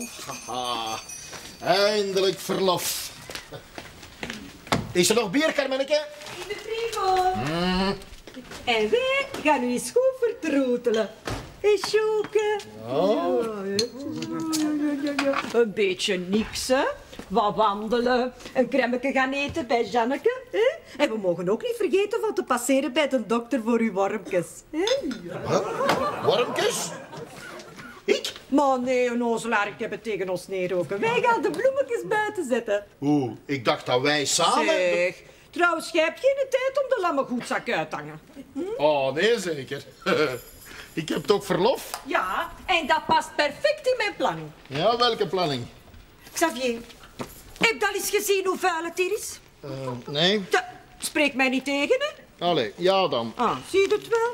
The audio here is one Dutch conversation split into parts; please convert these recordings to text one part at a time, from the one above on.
Haha. Eindelijk verlof. Is er nog bier, Carmenneke? In de frigo. En wij gaan u eens goed vertroetelen. Hé, Sjoeke? Oh. Een beetje niks, hè? Wat wandelen, een cremmetje gaan eten bij Janneke. Hè? En we mogen ook niet vergeten van te passeren bij de dokter voor uw wormpjes. Hè? Ja. Wormpjes? Ik? Maar nee, een ozelaar, ik heb het tegen ons neerroken. Wij gaan de bloemetjes buiten zetten. Oeh, ik dacht dat wij samen... Zeg, trouwens, jij hebt geen tijd om de lammengoedzak uit te hangen. Oh, nee, zeker. Ik heb toch verlof? Ja, en dat past perfect in mijn planning. Ja, welke planning? Xavier, heb je al eens gezien hoe vuil het hier is? Nee. Spreek mij niet tegen, hè? Allee, ja dan. Ah, zie je het wel?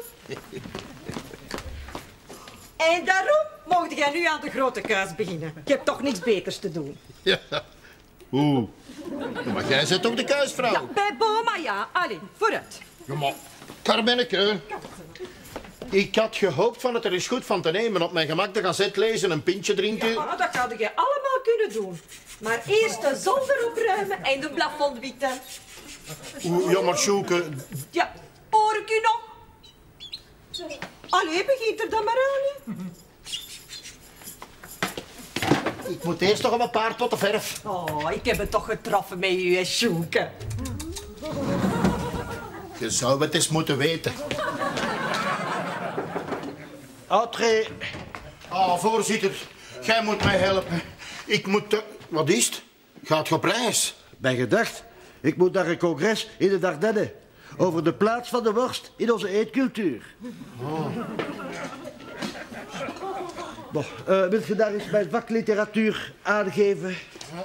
En daarom mocht jij nu aan de grote kuis beginnen. Je hebt toch niks beters te doen. Ja. Oeh. Ja, maar jij bent toch de kuisvrouw? Ja, bij Boma, ja. Allee, vooruit. Ja, maar Carmenneke, ik had gehoopt van het er eens goed van te nemen, op mijn gemak te gaan zitten lezen, een pintje drinken. Ja, dat zou je allemaal kunnen doen. Maar eerst de zolder opruimen en de plafond wieten. Oeh, ja, maar Sjoeke, Ja, hoor ik u nog? Allee, begint er dan maar aan, hè? ik moet eerst nog een paar potten verf. Oh, ik heb het toch getroffen met u, hè, Sjoeke. Je zou het eens moeten weten. Entrez. Ah, voorzitter, jij moet mij helpen. Ik moet... Wat is het? Gaat je op reis? Bij gedacht, ik moet naar een congres in de Dardenne. Over de plaats van de worst in onze eetcultuur. Bon, wilt je daar eens mijn vakliteratuur aangeven?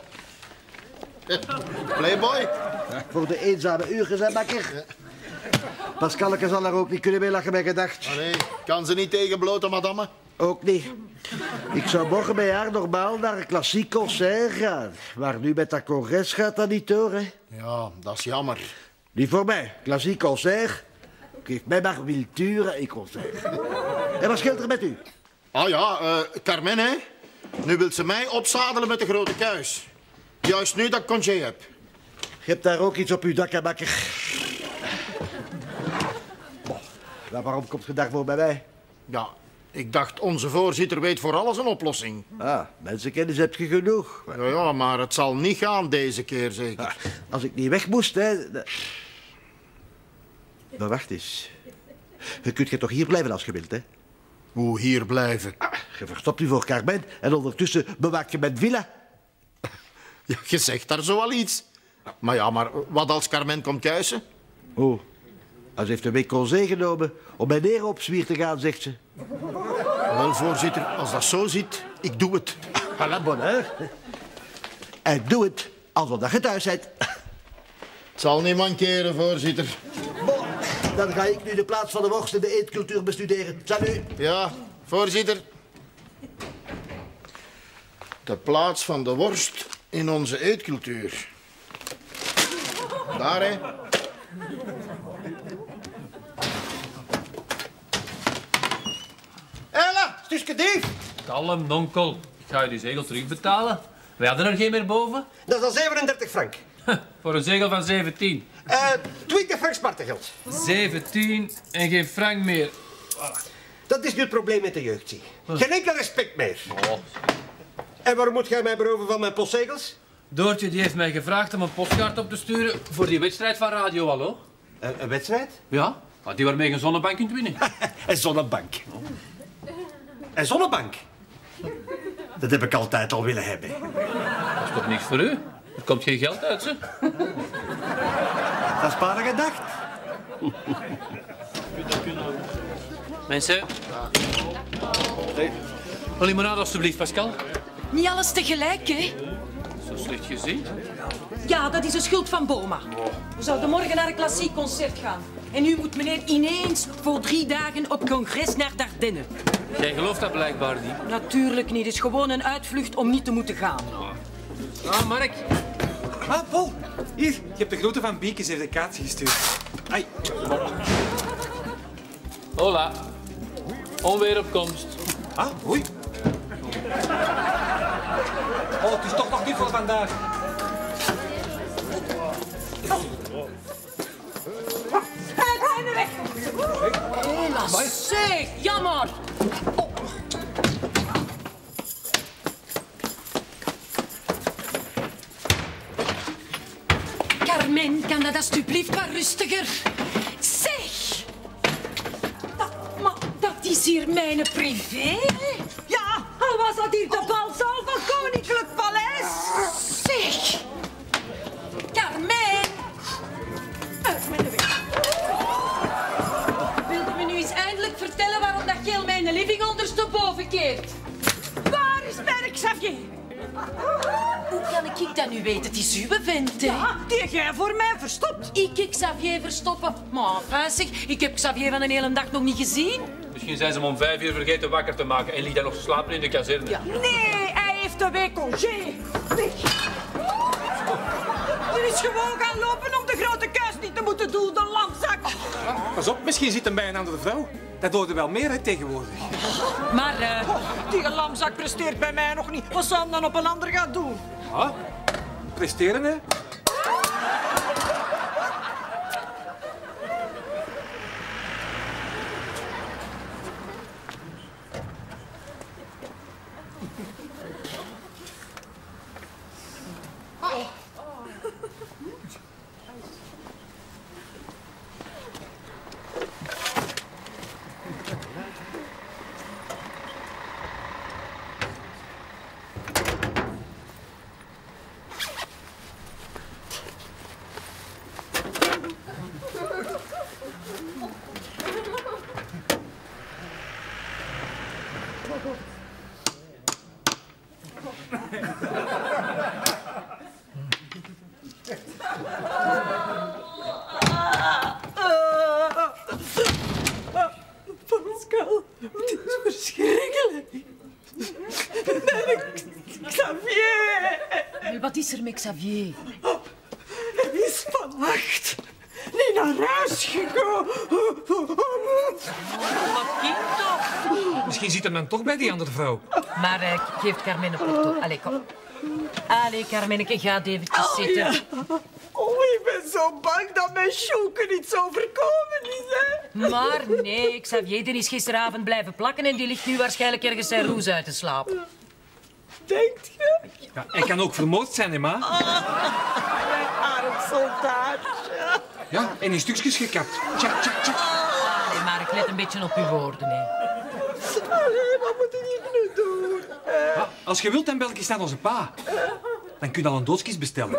Playboy? Ja, voor de eenzame uren, hè, bakker? Pascalke zal er ook niet kunnen mee lachen bij gedacht. Ah, nee, kan ze niet tegen blote madame? Ook niet. Ik zou morgen bij haar normaal naar een klassiek concert gaan. Maar nu met dat congres gaat dat niet door, hè? Ja, dat is jammer. Niet voor mij. Klassiek concert. Geef mij maar Wilture en concert. En wat scheelt er met u? Ah ja, Carmen, hè? Nu wil ze mij opzadelen met de grote kuis. Juist nu dat ik congé heb. Je hebt daar ook iets op uw dak, hè, bakker. Bon, nou, waarom komt je daarvoor bij mij? Ja, ik dacht, onze voorzitter weet voor alles een oplossing. Ah, mensenkennis heb je genoeg. Ja, ja, maar het zal niet gaan deze keer, zeker. Ah, als ik niet weg moest, hè... Maar wacht eens. Je kunt toch hier blijven als je wilt, hè? Hoe hier blijven? Ah, je verstopt u voor Carmen en ondertussen bewaakt je mijn villa. Ja, je zegt daar zo al iets. Maar ja, maar wat als Carmen komt kuisen? Oh, ze heeft een week congé genomen om bij neer op zwier te gaan, zegt ze. Wel, voorzitter, als dat zo zit, ik doe het. Voilà, bon, hè? En doe het alsof je thuis bent. Het zal niet mankeren, voorzitter. Bon, dan ga ik nu de plaats van de worst in de eetcultuur bestuderen. Salut. Ja, voorzitter. De plaats van de worst in onze eetcultuur. Daar, hè. Ella, stukje dief. Kalm, onkel. Ik ga je die zegel terugbetalen. Wij hadden er geen meer boven. Dat is al 37 frank. Voor een zegel van 17. 20 frank smartengeld. 17 en geen frank meer. Dat is nu het probleem met de jeugd, zie. Geen enkel respect meer. Oh. En waarom moet jij mij beroven van mijn postzegels? Doortje die heeft mij gevraagd om een postkaart op te sturen voor die wedstrijd van Radio Hallo. Een wedstrijd? Ja, die waarmee je een zonnebank kunt winnen. Een zonnebank. Een zonnebank? Dat heb ik altijd al willen hebben. Dat is toch niks voor u? Er komt geen geld uit, ze. Dat is maar gedacht. Mensen. Een limonade alstublieft, Pascal. Niet alles tegelijk, hè? Zo slecht gezien. Ja, dat is de schuld van Boma. We zouden morgen naar een klassiek concert gaan. En nu moet meneer ineens voor 3 dagen op congres naar Dardenne. Jij gelooft dat blijkbaar niet. Natuurlijk niet. Het is gewoon een uitvlucht om niet te moeten gaan. Ah, Mark. Ah, Paul. Hier, je hebt de grote van Biekes heeft een kaartje gestuurd. Ai. Hola. Onweer op komst. Ah, oei. Oh, het is toch nog niet voor vandaag. Ga je weg. Helaas, zeg, jammer. Carmen, kan dat alsjeblieft wat rustiger? Zeg! Maar dat is hier mijn privé. Ja, al was dat hier de balzaal van Koninklijk Paleis. Zeg! Carmen! Uit mijn weg. Wilde me nu eens eindelijk vertellen waarom dat geel mijn living ondersteboven keert? Waar is mijn Xavier? Hoe kan ik dat nu weten? Het is uw vent, hè? Ja, die jij voor mij verstopt. Ik Xavier verstoppen? Maar enfin, zeg, ik heb Xavier van een hele dag nog niet gezien. Misschien zijn ze hem om 5 uur vergeten wakker te maken en ligt hij nog te slapen in de kazerne. Ja. Nee, hij heeft een week congé. Weg. Die is gewoon gaan lopen om de grote kuis niet te moeten doen, de lamzak. Pas op, misschien zit hem bij een andere vrouw. Dat hoorde wel meer uit tegenwoordig. Maar, Die lamzak presteert bij mij nog niet. Wat zou hem dan op een ander gaan doen? Ah, presteren, hè? Pascal, het is verschrikkelijk. Xavier, wat is er met Xavier? hij is vannacht niet naar huis gekomen. Wat kind toch? Misschien zit hem dan toch bij die andere vrouw. Maar geef Carmen een porto. Allee, kom. Allee, Carmenneke, ga eventjes zitten. Oh, ik ben zo bang dat mijn Sjoeke niet zo overkomen is, hè. Maar nee, Xavier die is gisteravond blijven plakken en die ligt nu waarschijnlijk ergens zijn roes uit te slapen. Denkt je? Ja, hij kan ook vermoord zijn, hè, ma? Mijn arm soldaatje. Ja, en in stukjes gekapt. Tjak, tjak, tjak. Allee, maar ik let een beetje op uw woorden, hè. Allee, wat moet ik nu doen? Ja, als je wilt, dan bel ik eens naar onze pa. Dan kun je al een doodskist bestellen.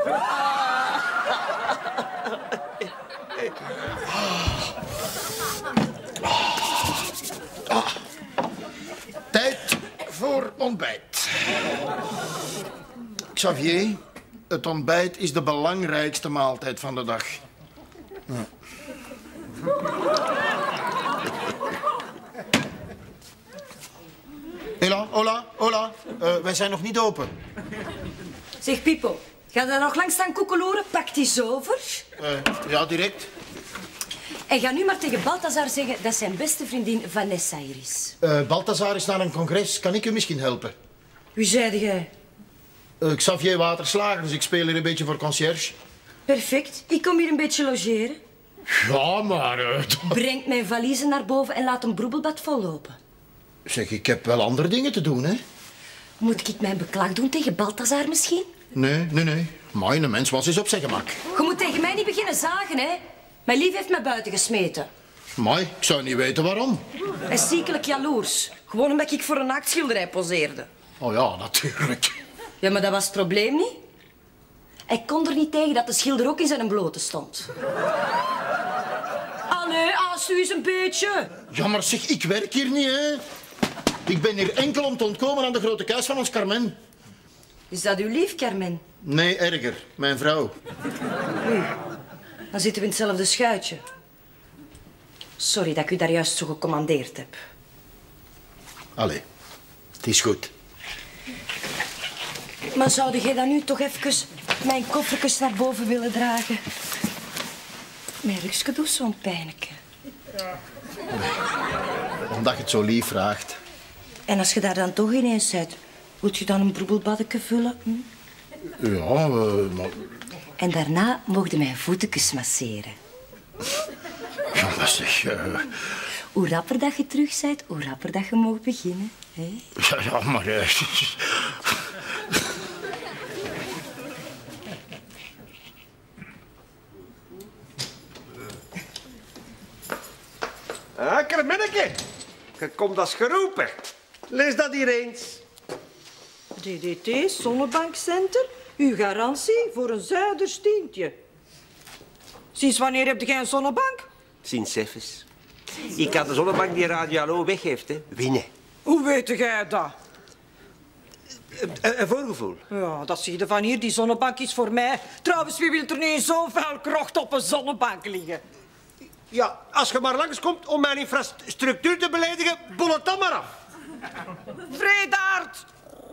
Tijd voor ontbijt. Xavier, het ontbijt is de belangrijkste maaltijd van de dag. Ja. Hola. Wij zijn nog niet open. Zeg, Pipo, ga daar nog langs staan koekeloeren? Pak die eens over. Ja, direct. En ga nu maar tegen Balthazar zeggen dat zijn beste vriendin Vanessa hier is. Balthazar is naar een congres. Kan ik u misschien helpen? Wie zeide jij? Xavier Waterslager, dus ik speel hier een beetje voor conciërge. Perfect, ik kom hier een beetje logeren. Ja, maar... Breng mijn valiezen naar boven en laat een broebelbad vollopen. Zeg, ik heb wel andere dingen te doen, hè? Moet ik mijn beklag doen tegen Balthazar misschien? Nee. Maar een mens was eens op zijn gemak. Je moet tegen mij niet beginnen zagen, hè. Mijn lief heeft mij buiten gesmeten. Maar ik zou niet weten waarom. Hij is ziekelijk jaloers. Gewoon omdat ik voor een naaktschilderij poseerde. Oh ja, natuurlijk. Ja, maar dat was het probleem niet. Hij kon er niet tegen dat de schilder ook in zijn blote stond. Allee, aas u eens een beetje. Ja, maar zeg, ik werk hier niet, hè. Ik ben hier enkel om te ontkomen aan de grote kuis van ons Carmen. Is dat uw lief, Carmen? Nee, erger. Mijn vrouw. Dan zitten we in hetzelfde schuitje. Sorry dat ik u daar juist zo gecommandeerd heb. Allee, het is goed. Maar zou jij dan nu toch even mijn koffertjes naar boven willen dragen? Mijn rugje doet zo'n pijnlijke. Omdat je het zo lief vraagt. En als je daar dan toch ineens bent, Moet je dan een broebelbaddeke vullen? Hm? Ja, maar... En daarna mocht je mijn voetjes masseren. Ja, maar zeg... Hoe rapper dat je terug bent, hoe rapper dat je mag beginnen. Hè? Ja, maar... Ah, Carmenneke. Je komt als geroepen. Lees dat hier eens. DDT, Zonnebankcenter. Uw garantie voor een zuiders tientje. Sinds wanneer heb jij een zonnebank? Sinds even. Ik kan de zonnebank die Radio Hallo weggeeft, hè, winnen. Hoe weet jij dat? Een voorgevoel. Ja, dat zie je van hier. Die zonnebank is voor mij. Trouwens, wie wil er nu zo vuil krocht op een zonnebank liggen? Ja, als je maar langskomt om mijn infrastructuur te beledigen, bol het dan maar af. Vredaard!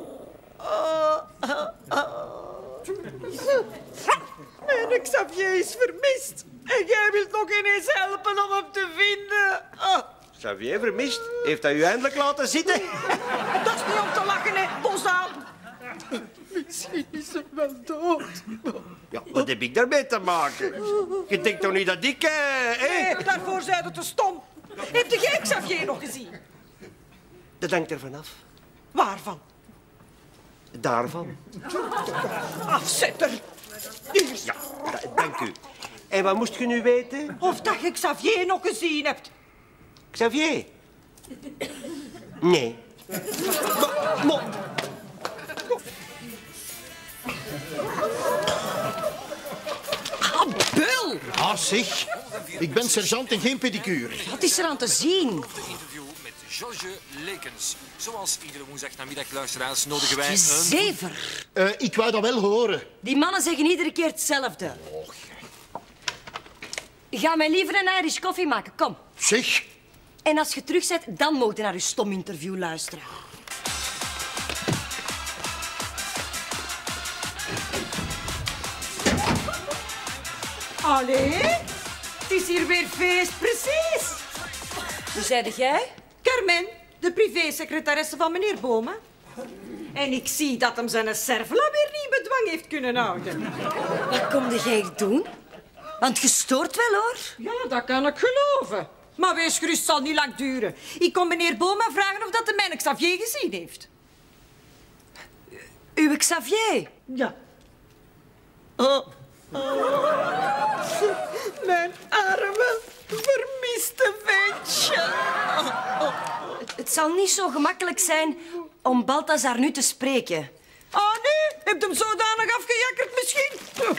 Mijn Xavier is vermist. En jij wilt nog ineens helpen om hem te vinden. Xavier vermist? Heeft hij u eindelijk laten zitten? Dat is niet om te lachen, hè, Bosaan. Misschien is hij wel dood. Ja, wat heb ik daarmee te maken? Je denkt toch niet dat ik... Nee, daarvoor zijn we te stom. Heeft jij Xavier nog gezien? Dat hangt er vanaf. Waarvan? Daarvan. Afzetter. Ja, dank u. En wat moest je nu weten? Of dat je Xavier nog gezien hebt. Xavier? Nee. Maar... Bul! Ah, zeg. Ik ben sergeant en geen pedicure. Wat is er aan te zien? Interview met Georges Lekens. Zoals iedere woensdagnamiddag, luisteraars, nodigen wij een... Zever. Ik wou dat wel horen. Die mannen zeggen iedere keer hetzelfde. Ga mij liever een Irish koffie maken, kom. Zeg. En als je terug bent, dan moet je naar uw stom interview luisteren. Allee, het is hier weer feest, precies. Hoe zeide jij? Carmen, de privésecretaresse van meneer Boma. En ik zie dat hem zijn servela weer niet bedwang heeft kunnen houden. Wat kom jij doen? Want je stoort wel, hoor. Ja, dat kan ik geloven. Maar wees gerust, het zal niet lang duren. Ik kom meneer Boma vragen of dat de mijn Xavier gezien heeft. Uw Xavier? Ja. Mijn arme, vermiste ventje. Het zal niet zo gemakkelijk zijn om Balthazar nu te spreken. Ah, nee? Hebt hem zodanig afgejakkerd misschien?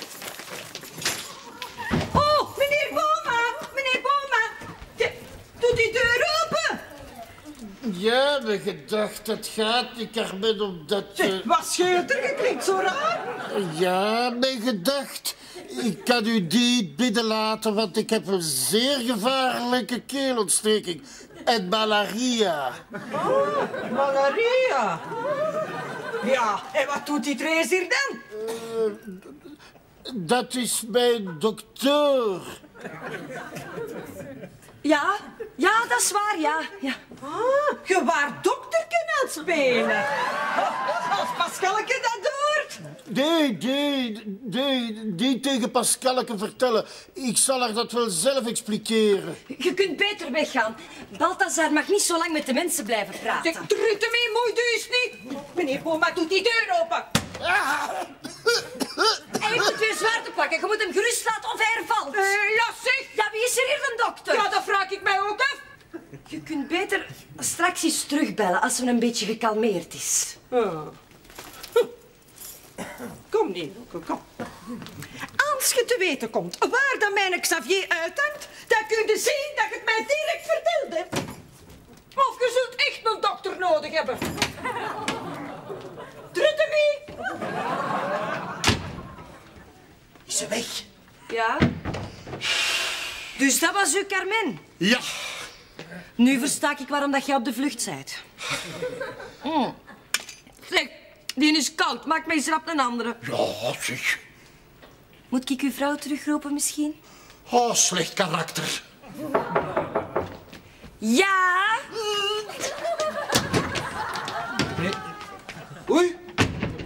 Oh, meneer Boma! Meneer Boma! Doe die deur open! Ja, de gedachte, het gaat niet, Carmen, omdat... Wat scheelt er? Je klinkt zo raar. Ja, mijn gedacht. Ik kan u niet binnenlaten, want ik heb een zeer gevaarlijke keelontsteking. En malaria. Oh, malaria. Ja, en wat doet die Trace hier dan? Dat is mijn dokter. Ja, dat is waar, ja. Ah, je waart dokterken aan het spelen. Als Pascalke dat doort. Nee, tegen Pascalke vertellen. Ik zal haar dat wel zelf expliceren. Je kunt beter weggaan. Balthazar mag niet zo lang met de mensen blijven praten. Zeg, trut hem in, mooi dus niet. Meneer Boma, doet die deur open. Hij heeft het weer zwaar te pakken. Je moet hem gerust laten of hij valt. Ja, zeg. Ja, wie is er hier een dokter? Ja, dat vraag ik mij ook af. Je kunt beter straks eens terugbellen als ze een beetje gekalmeerd is. Kom, Nino, kom. Als je te weten komt waar dat mijn Xavier uithangt, dan kun je zien dat je het mij direct verteld hebt. Of je zult echt een dokter nodig hebben. Truttemie! Is ze weg? Ja? Dus dat was uw Carmen? Ja. Nu versta ik waarom dat jij op de vlucht bent. Zeg, die is koud. Maak mij eens rap een andere. Ja, zeg. Moet ik uw vrouw terugroepen misschien? Oh, slecht karakter. Ja? Oei,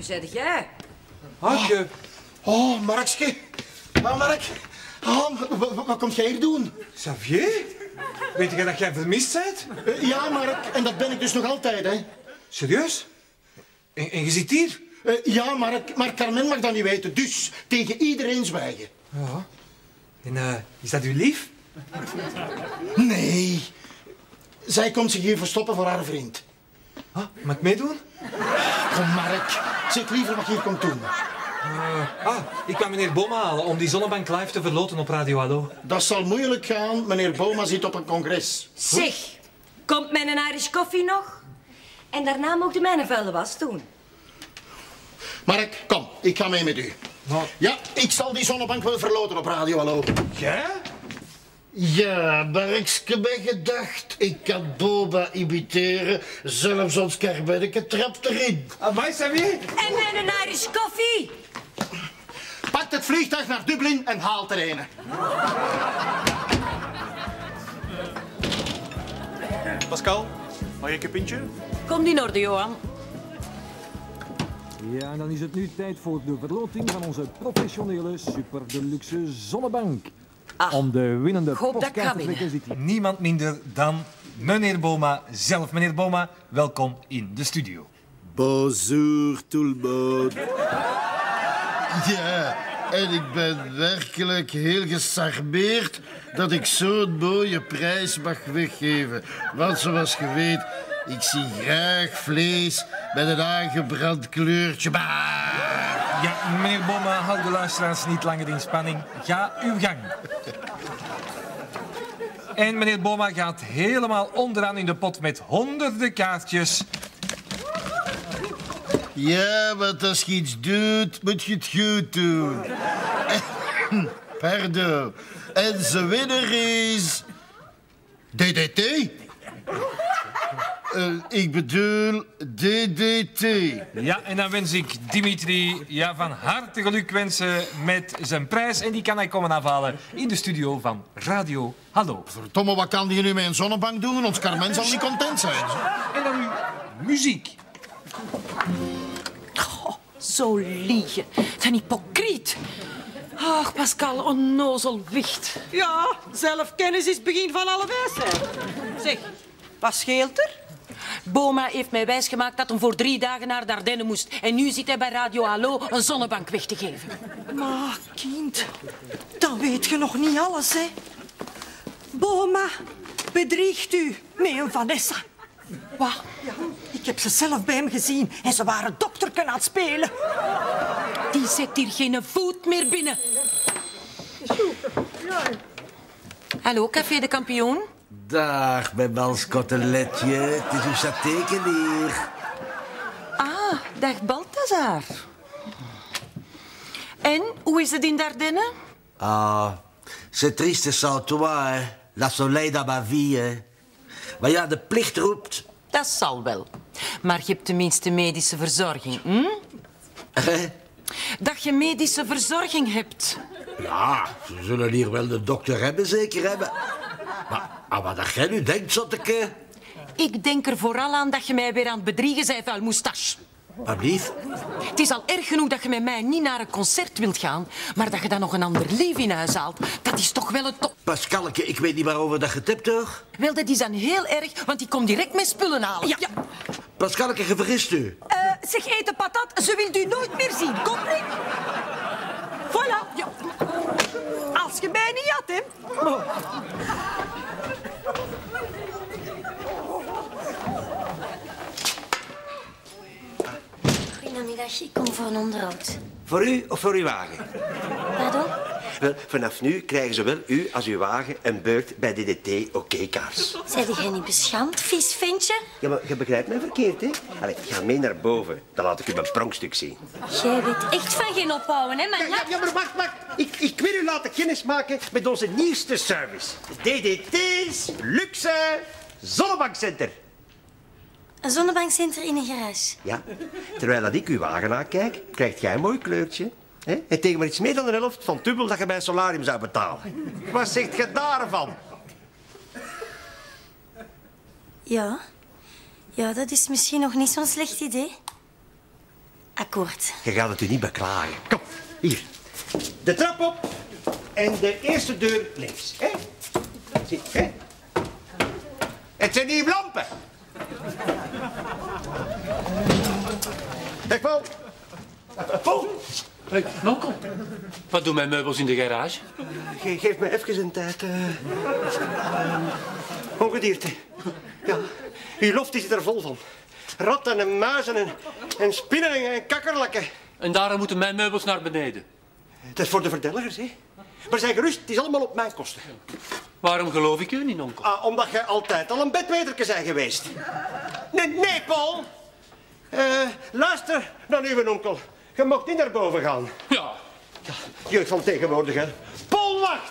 zeg jij? Hartje. Oh, Markske. Ah, Mark. Oh, wat komt jij hier doen? Xavier? Weet je dat jij vermist bent? Ja, Mark. En dat ben ik dus nog altijd, hè. Serieus? En je zit hier? Ja, Mark. Maar Carmen mag dat niet weten. Dus tegen iedereen zwijgen. Ja. En is dat uw lief? Nee. Zij komt zich hier verstoppen voor haar vriend. Mag ik meedoen? Kom, Mark. Zeg liever wat je hier komt doen. Ik kwam meneer Boma halen om die zonnebank live te verloten op Radio Hallo. Dat zal moeilijk gaan. Meneer Boma zit op een congres. Zeg, komt mijn Irish koffie nog? En daarna mocht u mijn vuile was doen. Mark, kom. Ik ga mee met u. Ja, ik zal die zonnebank wel verloten op Radio Hallo. Jij? Ja, Markske, bij gedacht. Ik kan Boba imiteren. Zelfs ons Karbenneke trapt erin. Amai, Xavier? En mijn Irish koffie? Pakt het vliegtuig naar Dublin en haalt er een. Pascal, mag ik een pintje? Komt in orde, Johan. Ja, en dan is het nu tijd voor de verloting van onze professionele super deluxe zonnebank. Om de winnende hoop dat ik ga postkaart te trekken zit hier. Niemand minder dan meneer Boma zelf. Meneer Boma, welkom in de studio. Bonjour, tout le monde. Ja, en ik ben werkelijk heel gecharmeerd dat ik zo'n mooie prijs mag weggeven. Want zoals je weet, ik zie graag vlees met een aangebrand kleurtje. Ja, meneer Boma, hou de luisteraars niet langer in spanning. Ga uw gang. En meneer Boma gaat helemaal onderaan in de pot met honderden kaartjes. Ja, want als je iets doet, moet je het goed doen. Pardon. En zijn winnaar is... DDT? Ik bedoel DDT. Ja, en dan wens ik Dimitri van harte geluk wensen met zijn prijs. En die kan hij komen afhalen in de studio van Radio Hallo. Verdomme, wat kan die nu met een zonnebank doen? Ons Carmen zal niet content zijn. En dan nu muziek. Zo liegen. Zijn hypocriet. Ach, Pascal, onnozel wicht. Ja, zelfkennis is het begin van alle wijsheid. Zeg, wat scheelt er? Boma heeft mij wijsgemaakt dat hij voor 3 dagen naar de Ardennen moest. En nu zit hij bij Radio Hallo een zonnebank weg te geven. Maar, kind, dan weet je nog niet alles, hè. Boma bedriegt u met een Vanessa. Wat? Ja, ik heb ze zelf bij hem gezien en ze waren dokterken aan het spelen. Die zet hier geen voet meer binnen. Hallo, Café de Kampioen? Dag, mijn mans koteletje. Het is uw sateken hier. Ah, dag Balthazar. En, hoe is het in de Ardennen? Ah, c'est triste sans toi, hè. La soleil dans ma vie, hè. Maar ja, de plicht roept. Dat zal wel. Maar je hebt tenminste medische verzorging, hm? Dat je medische verzorging hebt. Ja, ze zullen hier wel de dokter hebben, zeker hebben. Maar wat dat jij nu denkt, zotteke? Ik denk er vooral aan dat je mij weer aan het bedriegen bent, vuil moustache. Wat lief? Het is al erg genoeg dat je met mij niet naar een concert wilt gaan, maar dat je dan nog een ander lief in huis haalt, dat is toch wel een top. Pascalke, ik weet niet waarover dat je het hebt, toch? Wel, dat is dan heel erg, want ik kom direct met spullen halen. Ja. Pascalke, je vergist u. Zeg, eten patat, ze wil u nooit meer zien. Kom niet. Voilà. Ja. Als je mij niet had, hè. Goedemiddag, ik kom voor een onderhoud. Voor u of voor uw wagen? Pardon? Wel, vanaf nu krijgen zowel u als uw wagen een beurt bij DDT OK-kaars. Zeg jij niet beschaamd, vies ventje? Ja, maar je begrijpt mij verkeerd, hè? Allee, ga mee naar boven. Dan laat ik u mijn pronkstuk zien. Jij weet echt van geen ophouden, hè, man? Ja, maar wacht. Ik wil u laten kennismaken met onze nieuwste service. DDT's Luxe Zonnebankcenter. Een zonnebankcenter in een garage. Ja, terwijl dat ik uw wagen aankijk, krijgt jij een mooi kleurtje. Hè? En tegen maar iets meer dan de helft van het dubbel dat je bij een solarium zou betalen. Wat zegt je daarvan? Ja, dat is misschien nog niet zo'n slecht idee. Akkoord. Je gaat het u niet beklagen. Kom, hier. De trap op en de eerste deur links. Hè? Zie, hè? Het zijn die lampen. Dag, Paul. Paul. Hey, Nonkel, wat doen mijn meubels in de garage? Geef me even een tijd. Ongedierte. Ja, uw loft is er vol van. Ratten en muizen en spinnen en kakkerlakken. En daarom moeten mijn meubels naar beneden. Het is voor de verdelgers, hè. Maar zeg gerust, het is allemaal op mijn kosten. Waarom geloof ik u niet, onkel? Ah, omdat jij altijd al een bedweterke bent geweest. Nee, Paul. Luister naar uw onkel. Je mag niet naar boven gaan. Ja. Jeugd van tegenwoordig, hè. Paul, wacht!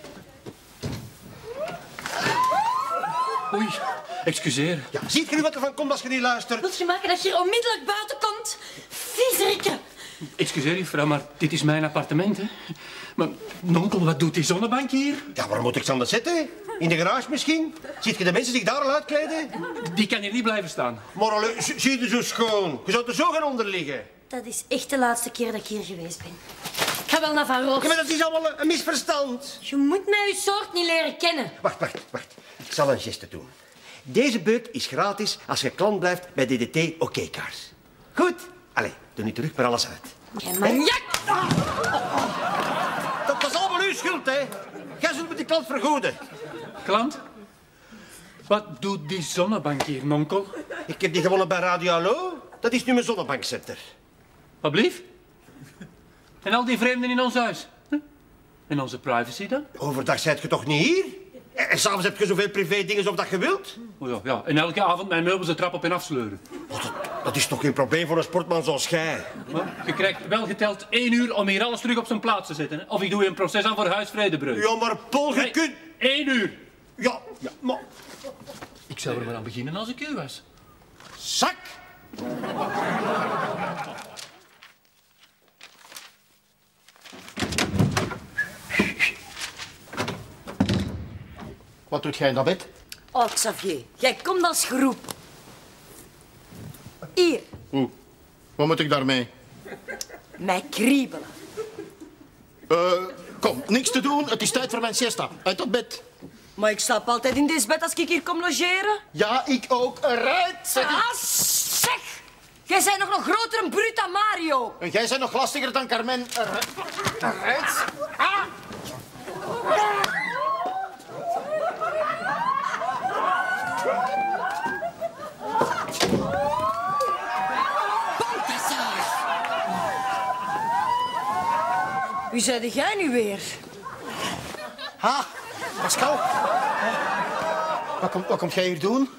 Oei, excuseer. Ja, ziet je nu wat er van komt als je niet luistert? Wilt je maken dat je hier onmiddellijk buiten komt? Viezerikke! Excuseer, juffrouw, maar dit is mijn appartement, hè? Maar, nonkel, wat doet die zonnebank hier? Ja, waar moet ik ze anders zitten? In de garage misschien? Ziet je de mensen zich daar al uitkleden? Die kan hier niet blijven staan. Maar zie je zo schoon? Je zou er zo gaan onder liggen. Dat is echt de laatste keer dat ik hier geweest ben. Ik ga wel naar Van Roos. Ja, maar dat is allemaal een misverstand. Je moet mij je soort niet leren kennen. Wacht. Ik zal een geste doen. Deze beurt is gratis als je klant blijft bij DDT OK-kaars. Goed? Allee, doe niet terug, maar alles uit. Jij maniak! Dat was allemaal uw schuld, hè. Jij zult met die klant vergoeden. Klant? Wat doet die zonnebank hier, nonkel? Ik heb die gewonnen bij Radio Hallo. Dat is nu mijn zonnebankcenter. Wat blief? En al die vreemden in ons huis? Huh? En onze privacy dan? Overdag zijt je toch niet hier? En s'avonds heb je zoveel privé-dingen als dat je wilt? Oh ja. En elke avond mijn meubels de trap op en afsleuren. Dat is toch geen probleem voor een sportman zoals jij? Maar je krijgt wel geteld 1 uur om hier alles terug op zijn plaats te zetten. Hè? Of ik doe je een proces aan voor huisvredebreuk. Ja, maar Paul, je kunt... 1 uur. Ja, maar... Ik zou er maar aan beginnen als ik u was. Zak! Wat doet jij in dat bed? Oh, Xavier, jij komt als geroep. Hier, Hoe? Wat moet ik daarmee? mij kriebelen. Kom, niks te doen. Het is tijd voor mijn siesta. Uit dat bed. Maar ik slaap altijd in dit bed als ik hier kom logeren. Ja, ik ook. Eruit, zeg ik. Ah, zeg! Jij bent nog groter en bruut dan Mario. En jij bent nog lastiger dan Carmen. Eruit. Ah! Wie zei jij nu weer? Ha, Pascal. Wat komt jij hier doen?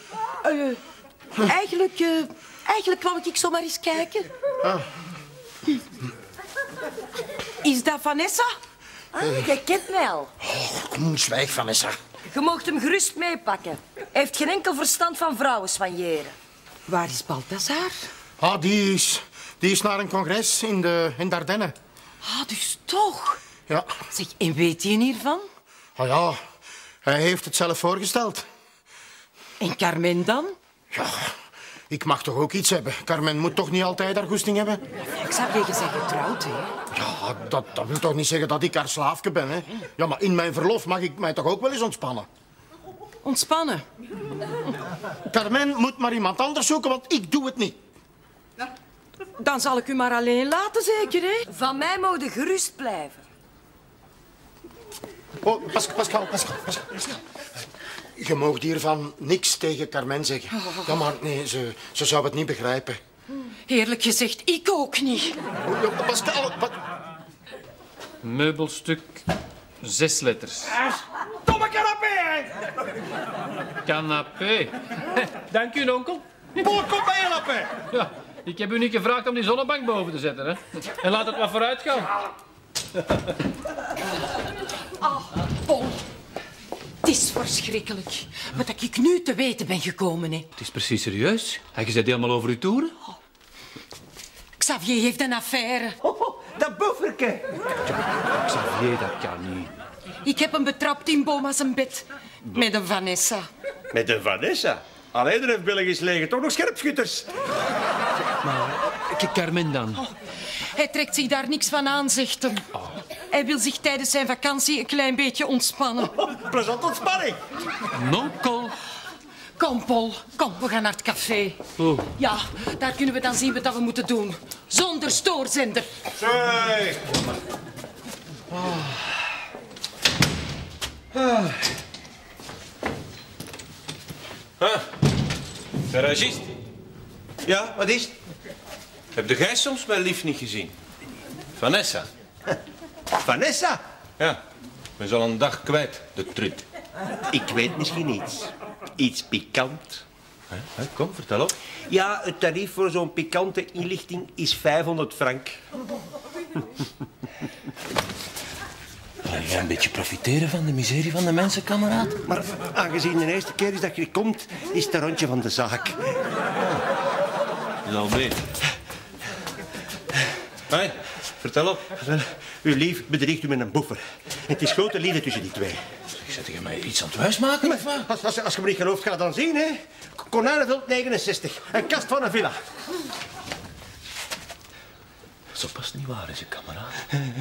Eigenlijk kwam ik zomaar eens kijken. Ah. Is dat Vanessa? Jij kent mij al. Oh, kom, zwijg, Vanessa. Je mocht hem gerust meepakken. Hij heeft geen enkel verstand van vrouwen soigneren. Waar is Balthazar? Ah, die is naar een congres in de Ardennen. Ah, dus toch. Ja. Zeg, en weet hij hiervan? Ah ja, hij heeft het zelf voorgesteld. En Carmen dan? Ja, ik mag toch ook iets hebben. Carmen moet toch niet altijd haar goesting hebben? Ik zou je zeggen getrouwd, hè? Ja, dat wil toch niet zeggen dat ik haar slaafje ben, hè? Ja, maar in mijn verlof mag ik mij toch ook wel eens ontspannen? Ontspannen? Carmen moet maar iemand anders zoeken, want ik doe het niet. Dan zal ik u maar alleen laten, zeker, hè? Van mij mogen gerust blijven. Oh, Pascal. Je mag hiervan niks tegen Carmen zeggen. Ja, maar nee, ze zou het niet begrijpen. Eerlijk gezegd, ik ook niet. Oh, Pascal, wat... Meubelstuk 6 letters. Domme canapé! Canapé. Dank u, onkel. Paul, kom bij helpen! Ja, ik heb u niet gevraagd om die zonnebank boven te zetten, hè. En laat het maar vooruit gaan. Paul, het is verschrikkelijk wat ik nu te weten ben gekomen, hè. Het is precies serieus. Hij gezet helemaal over uw toeren. Xavier heeft een affaire. Dat bufferke! Xavier, dat kan niet. Ik heb hem betrapt in Boma's bed met een Vanessa. Met een Vanessa? Alleen er heeft Belgisch leger toch nog scherpschutters. Maar Carmen dan? Hij trekt zich daar niks van aan, zegt hem. Hij wil zich tijdens zijn vakantie een klein beetje ontspannen. Plezant ontspanning. Nonkel. Kom, Paul. Kom, we gaan naar het café. Oh. Ja, daar kunnen we dan zien wat we moeten doen. Zonder stoorzender. Zee. Garagist, Ja, wat is het? heb jij soms mijn lief niet gezien? Vanessa. Vanessa? Ja, ik ben zo een dag kwijt, de trut. Ik weet misschien iets. Iets pikant. Kom, vertel op. Ja, het tarief voor zo'n pikante inlichting is 500 frank. Ga jij een beetje profiteren van de miserie van de mensen, kameraad? Maar aangezien de eerste keer is dat je komt, is het een rondje van de zaak. Is al beter. Hé, vertel op. Wel, uw lief bedriegt u met een boefer. Het is grote liefde tussen die twee. Zet je mij iets aan het huis maken, of wat? Als je me niet gelooft, ga dan zien, hè. Konijnenveld 69. Een kast van een villa. Zo past niet waar, is je kameraad.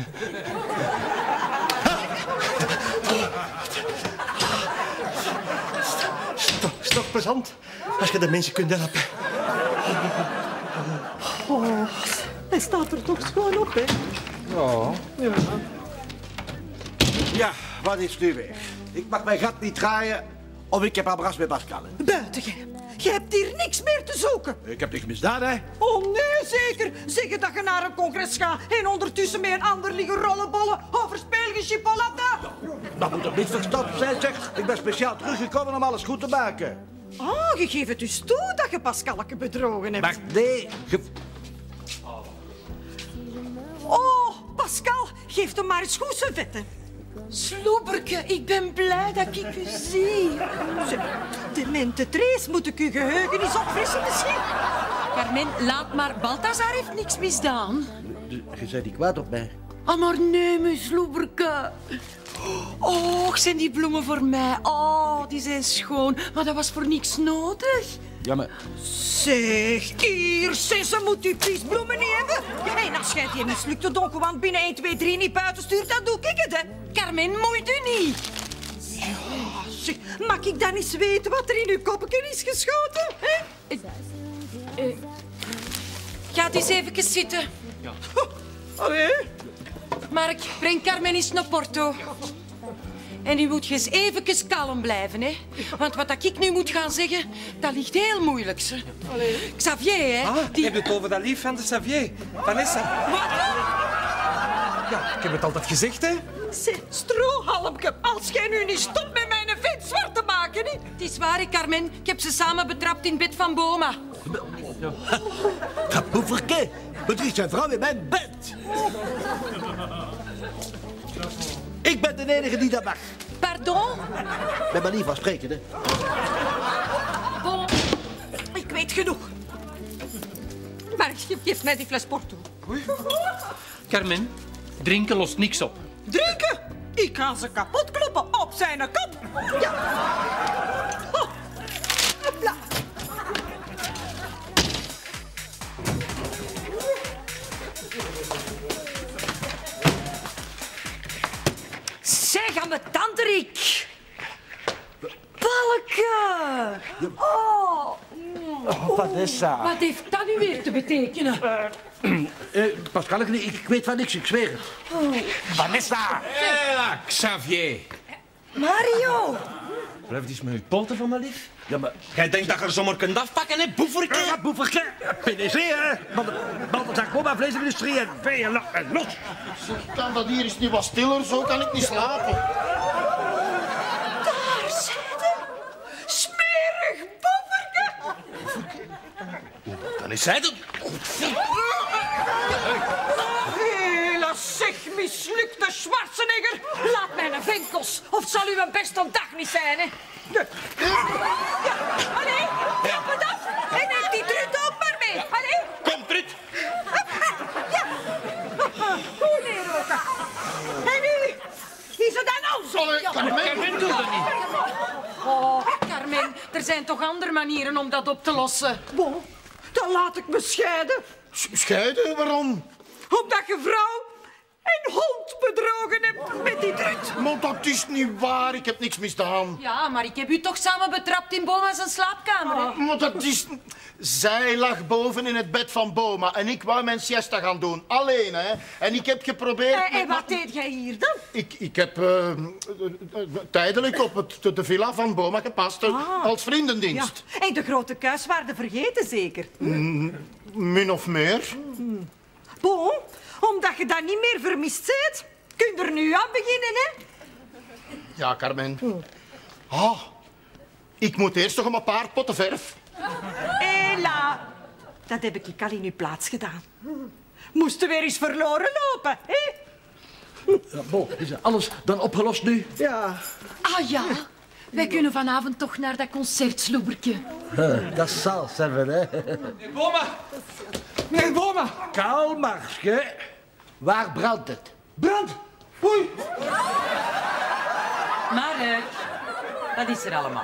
Is toch plezant als je de mensen kunt helpen. Oh, hij staat er toch schoon op, hè? Ja, wat is nu weer? Ik mag mijn gat niet draaien of ik heb abras met Pascal. Buiten, jij. Je hebt hier niks meer te zoeken. Ik heb niks misdaan, hè? Oh, nee, zeker. Zeggen dat je naar een congres gaat en ondertussen met een ander liggen rollenbollen over speelgeschipolata. Dat moet toch niet verstopt zijn, zeg. Ik ben speciaal teruggekomen om alles goed te maken. Oh, je geeft het dus toe dat je Pascalke bedrogen hebt. Maar nee, Oh, Pascal, geef hem maar eens goed zijn vetten. Sloeberke, ik ben blij dat ik u zie. Demente Trees, moet ik uw geheugen eens opfrissen misschien? Carmen, laat maar. Balthazar heeft niks misdaan. je bent niet kwaad op mij. Oh, maar nee, mijn sloeberke. Oh, zijn die bloemen voor mij? Oh, die zijn schoon. Maar dat was voor niks nodig. Ja, maar... Zeg, hier, ze moet u bloemen niet hebben. Ja, en als jij die mislukte donkerwand binnen 1, 2, 3 niet buiten stuurt, dan doe ik het, hè. Carmen, moeit u niet. Ja, zeg, mag ik dan eens weten wat er in uw koppetje is geschoten, hè? Gaat eens even zitten. Ja. Allee. Mark, breng Carmen eens naar Porto. En nu moet je eens even kalm blijven, hè. Want wat ik nu moet gaan zeggen, dat ligt heel moeilijk, hè. Xavier, hè. Ah, je hebt het over dat lief van de Xavier. Vanessa. Wat? Ja, ik heb het altijd gezegd, hè. Zeg, strohalmke, als jij nu niet stopt met mijn vent zwart te maken, hè. Het is waar, hè, Carmen. Ik heb ze samen betrapt in bed van Boma. Dat boeverke, bedriegt zijn vrouw in mijn bed. Ik ben de enige die dat mag. Pardon? Met manier van spreken, hè. Bon. Ik weet genoeg. Maar geef mij die fles Porto. Carmen, drinken lost niks op. Drinken? Ik ga ze kapot kloppen op zijn kop. Ja. Oh. Hopla. Zeg aan mijn tanterik. Balken. Oh. Vanessa. Wat heeft dat nu weer te betekenen? Pascal, ik weet van niks, ik zweer het. Vanessa. Hela, Xavier. Mario. Blijf eens met je poten van mijn lief. Ja, maar... Jij denkt dat je er zomaar kunt afpakken, hè, boeverke? Ja, boeverke. PDC, hè. Balthazar, kom maar, vleesindustrie en vee en los. Kan dat hier eens niet wat stiller? Zo kan ik niet slapen. Daar zitten. Smerig bofferke. Dan is zij dat. Hela, zeg, mislukte Schwarzenegger. Laat mij een venkels, of het zal u een beste dag niet zijn, hè. Ja, allee, trap het af en neem die trut ook maar mee. Allee. Kom, trut. Ja. Hoe neerroken. En nu is het dan ons. Carmen doet dat niet. Oh, Carmen, er zijn toch andere manieren om dat op te lossen? Bon, dan laat ik me scheiden. Scheiden, waarom? Omdat je vrouw en hond bedrogen hebt met die trut. Maar dat is niet waar, ik heb niks misdaan. Ja, maar ik heb u toch samen betrapt in Boma zijn slaapkamer, hè? Maar dat is... Zij lag boven in het bed van Boma en ik wou mijn siesta gaan doen. Alleen, hè. En ik heb geprobeerd... En wat deed jij hier dan? Ik heb tijdelijk op de villa van Boma gepast, als vriendendienst. Ja. En de grote kuis waren vergeten, zeker? Min of meer. Bon, omdat je dat niet meer vermist bent, kun je er nu aan beginnen, hè? Ja, Carmen. Ik moet eerst nog een paar potten verf. Hela, dat heb ik al in uw plaats gedaan. Moesten weer eens verloren lopen, hè? Ja, bon, is alles dan opgelost nu? Ja. Ah ja, wij kunnen vanavond toch naar dat concert, sloebertje. Dat zal serven, hè. Meneer Boma! Meneer Boma! Kalm, Marsje. Waar brandt het? Brand! Oei! Maar dat is er allemaal.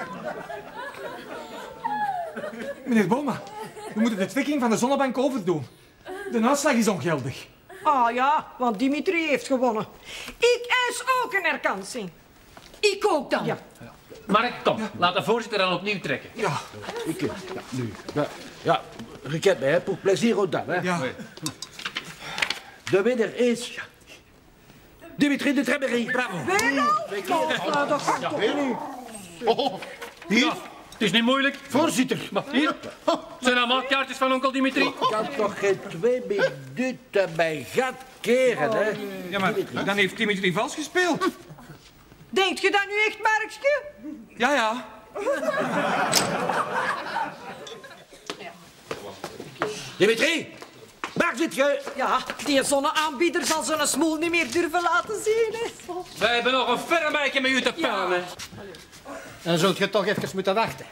Meneer Boma, we moeten de trekking van de zonnebank overdoen. De uitslag is ongeldig. Ah ja, want Dimitri heeft gewonnen. Ik eis ook een herkansing. Ik ook dan. Ja. Mark, kom. Laat de voorzitter dan opnieuw trekken. Ja. Nu. Ja, je kent mij, hè. Pour plezier ook dan, hè. Ja. De winnaar is... Dimitri de Tremmery. Bravo. Nou, dat gaat toch niet. Hier, Het is niet moeilijk. voorzitter. Maar hier, het zijn allemaal kaartjes van onkel Dimitri. Ik kan toch geen 2 minuten bij gat keren, hè. Ja, maar dan heeft Dimitri vals gespeeld. Denkt je dat nu echt, Markske? Ja, ja. Dimitri, waar zit je? Ja, die zonneaanbieder zal zo'n smoel niet meer durven laten zien, hè. Wij hebben nog een verrebijtje met u te pellen, hè. Dan zult je toch even moeten wachten.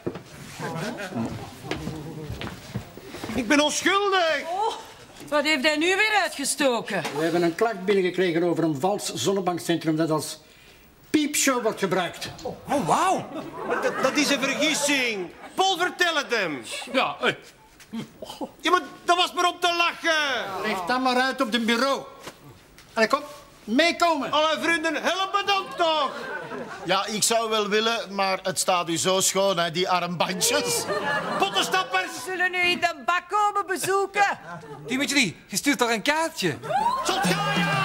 Ik ben onschuldig. Oh, wat heeft hij nu weer uitgestoken? We hebben een klacht binnengekregen over een vals zonnebankcentrum dat als piepshow wordt gebruikt. Oh, wauw. Dat is een vergissing. Paul, vertel het hem. Ja, Ja, maar dat was maar om te lachen. Leg dan maar uit op het bureau. Allee, kom, meekomen. Alle vrienden, help me dan toch. Ja, ik zou wel willen, maar het staat u zo schoon, hè, die armbandjes. Pottenstappers. Zullen u in de bak komen bezoeken? Dimitri, je stuurt toch een kaartje? Zot gaan, ja.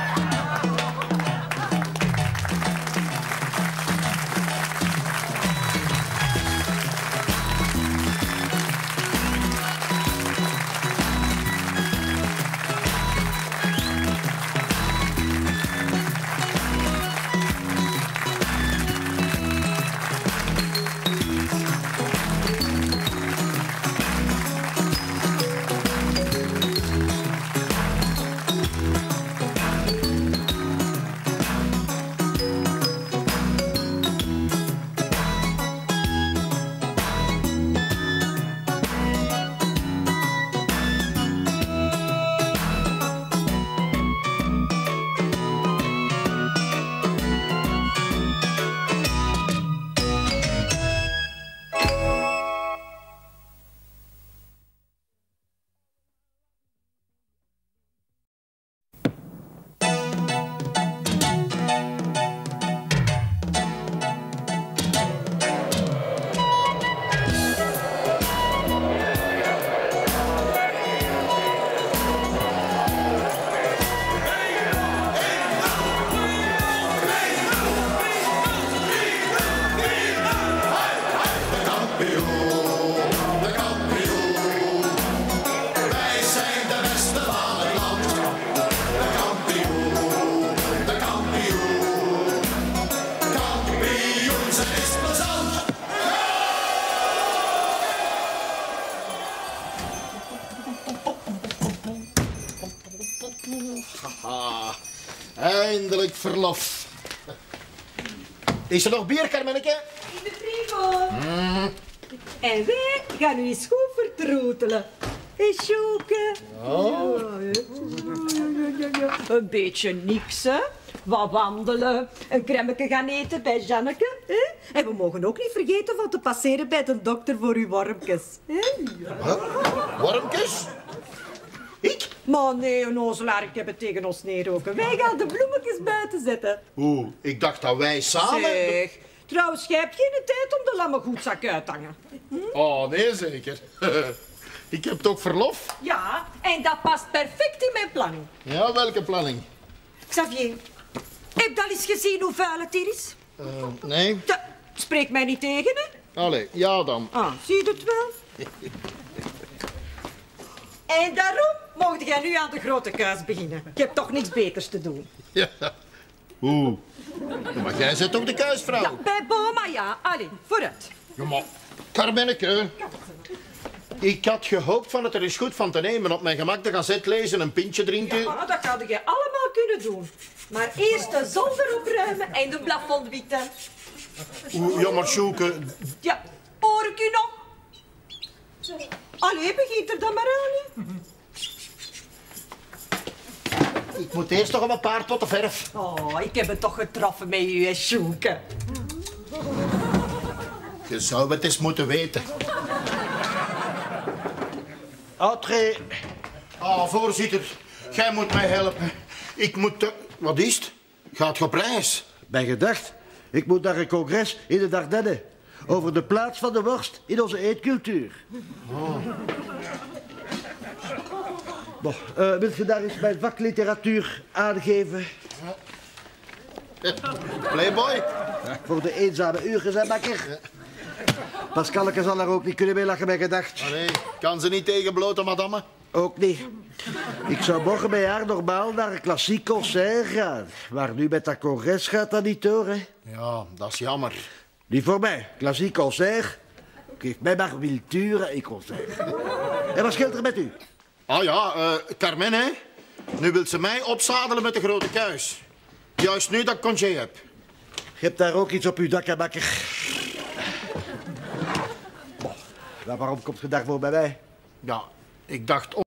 Eindelijk verlof. Is er nog bier, Carmenneke? In de frigo. En wij gaan nu eens goed vertroetelen. Hé, Sjoeke? Oh. Een beetje niks, hè? Wat wandelen, een cremmetje gaan eten bij Janneke. Hè? En we mogen ook niet vergeten van te passeren bij de dokter voor uw wormpjes. Hè? Wormpjes? Maar nee, onnozelaar, ik heb het tegen ons neerroken. Wij gaan de bloemetjes buiten zetten. Oeh, ik dacht dat wij samen... Zeg, trouwens, jij hebt geen tijd om de lammengoedzak uit te hangen. Oh, nee, zeker. Ik heb toch verlof? Ja, en dat past perfect in mijn planning. Ja, welke planning? Xavier, heb je al eens gezien hoe vuil het hier is? Nee. Spreek mij niet tegen, hè? Allee, ja dan. Ah, zie je het wel? En daarom mocht jij nu aan de grote kuis beginnen. Je hebt toch niks beters te doen. Ja. Oeh. Ja, maar jij bent toch de kuisvrouw? Ja, bij Boma, ja. Allee, vooruit. Ja, maar Carmenneke, ik had gehoopt van het er eens goed van te nemen, op mijn gemak de gazet lezen, een pintje drinken. Ja, dat had je allemaal kunnen doen. Maar eerst de zolder opruimen en de plafond wieten. Oeh, ja, maar Sjoeke... Ja, hoor ik u nog? Allee, begint er dan maar aan, hè? Ik moet eerst nog een paar potten verf. Oh, ik heb het toch getroffen met u, hè, Sjoeke. Je zou het eens moeten weten. Entrez. Ah, voorzitter, jij moet mij helpen. Ik moet... Wat is het? Gaat je op reis? Bij gedacht, ik moet naar een congres in de Dardenne. Over de plaats van de worst in onze eetcultuur. Oh. Bon, wilt je daar eens mijn vakliteratuur aangeven? Playboy? Ja, voor de eenzame uren, hè, bakker? Pascalke zal er ook niet kunnen mee lachen bij gedacht. Allee, kan ze niet tegen blote madame? Ook niet. Ik zou morgen bij haar normaal naar een klassiek concert gaan. Maar nu met dat congres gaat dat niet door, hè? Ja, dat is jammer. Niet voor mij. Klassiek concert. Geef mij maar Wilture en concert. En wat scheelt er met u? Ah ja, Carmen, hè? Nu wil ze mij opzadelen met de grote kuis. Juist nu dat ik congé heb. Je hebt daar ook iets op uw dak, hè, bakker? Bon. Maar waarom komt je daarvoor bij mij? Ja, ik dacht...